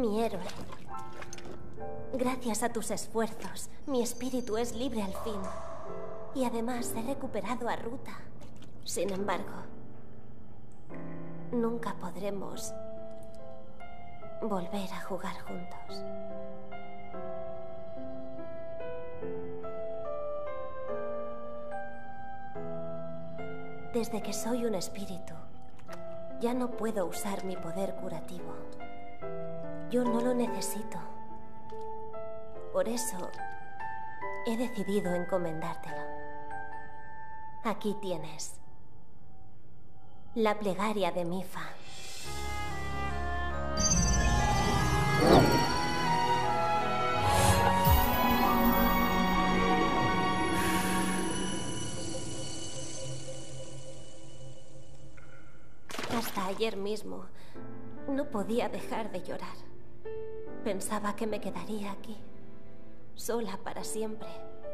Mi héroe. Gracias a tus esfuerzos, mi espíritu es libre al fin. Y además he recuperado a Ruta. Sin embargo, nunca podremos volver a jugar juntos. Desde que soy un espíritu, ya no puedo usar mi poder curativo. Yo no lo necesito. Por eso, he decidido encomendártelo. Aquí tienes la plegaria de Mifa. Hasta ayer mismo no podía dejar de llorar. Pensaba que me quedaría aquí, sola para siempre.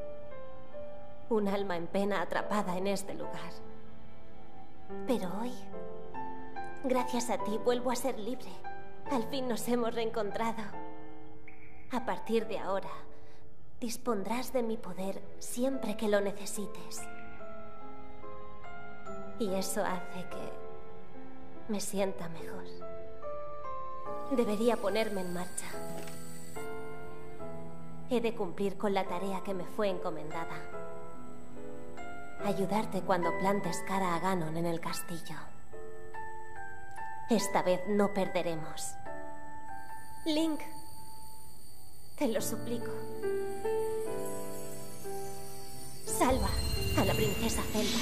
Un alma en pena atrapada en este lugar. Pero hoy, gracias a ti, vuelvo a ser libre. Al fin nos hemos reencontrado. A partir de ahora, dispondrás de mi poder siempre que lo necesites. Y eso hace que me sienta mejor. Debería ponerme en marcha. He de cumplir con la tarea que me fue encomendada. Ayudarte cuando plantes cara a Ganon en el castillo. Esta vez no perderemos. Link, te lo suplico. Salva a la princesa Zelda.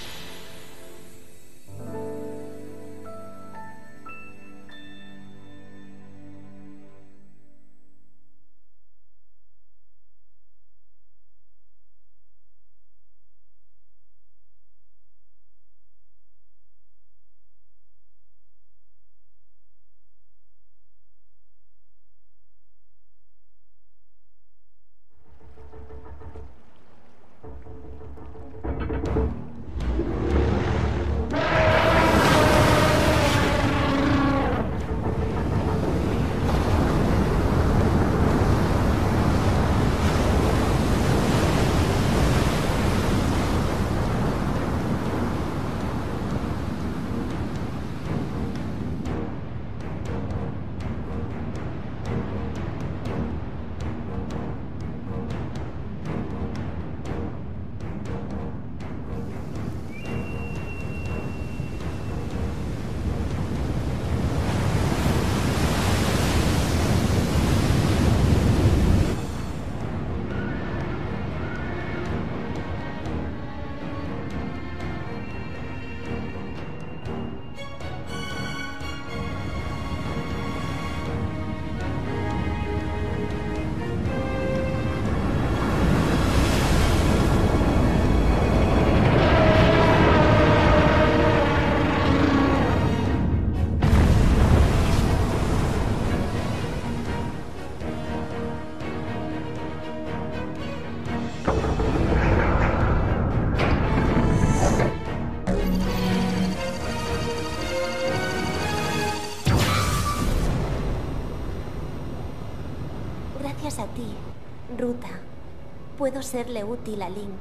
Gracias a ti, Ruta, puedo serle útil a Link.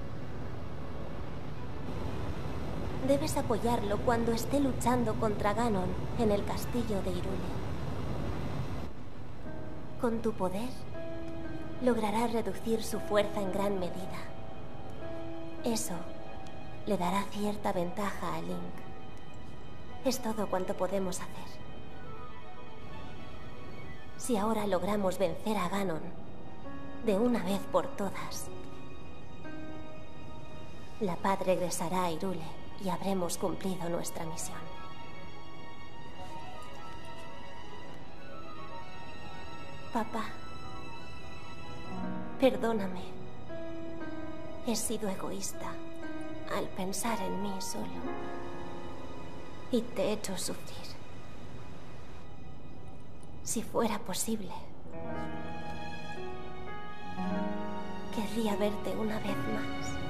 Debes apoyarlo cuando esté luchando contra Ganon en el castillo de Hyrule. Con tu poder, lograrás reducir su fuerza en gran medida. Eso le dará cierta ventaja a Link. Es todo cuanto podemos hacer. Si ahora logramos vencer a Ganon de una vez por todas, la paz regresará a Hyrule y habremos cumplido nuestra misión. Papá, perdóname. He sido egoísta al pensar en mí solo y te he hecho sufrir. Si fuera posible, querría verte una vez más.